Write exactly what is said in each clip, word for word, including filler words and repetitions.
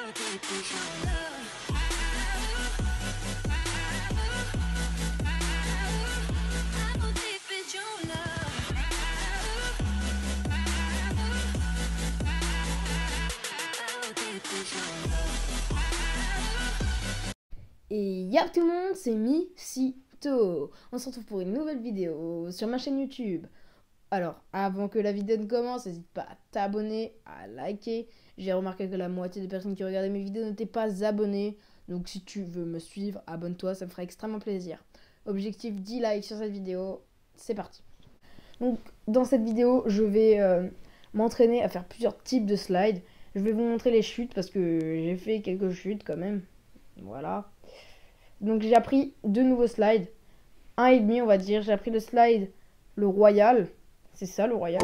Et y'a tout le monde, c'est Micito. On se retrouve pour une nouvelle vidéo sur ma chaîne YouTube. Alors, avant que la vidéo ne commence, n'hésite pas à t'abonner, à liker. J'ai remarqué que la moitié des personnes qui regardaient mes vidéos n'étaient pas abonnées. Donc si tu veux me suivre, abonne-toi, ça me fera extrêmement plaisir. Objectif dix likes sur cette vidéo, c'est parti. Donc dans cette vidéo, je vais euh, m'entraîner à faire plusieurs types de slides. Je vais vous montrer les chutes parce que j'ai fait quelques chutes quand même. Voilà. Donc j'ai appris deux nouveaux slides. Un et demi on va dire. J'ai appris le slide, le royal. C'est ça le royal.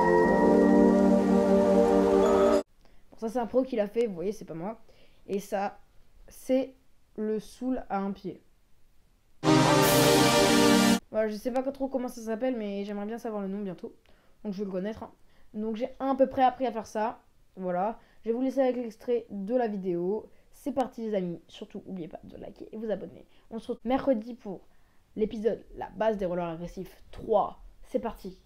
Bon, ça c'est un pro qui l'a fait, vous voyez, c'est pas moi. Et ça, c'est le soul à un pied. Voilà, je sais pas trop comment ça s'appelle, mais j'aimerais bien savoir le nom bientôt. Donc je vais le connaître. Hein. Donc j'ai à peu près appris à faire ça. Voilà. Je vais vous laisser avec l'extrait de la vidéo. C'est parti les amis. Surtout, n'oubliez pas de liker et vous abonner. On se retrouve mercredi pour l'épisode La base des rollers agressifs trois. C'est parti.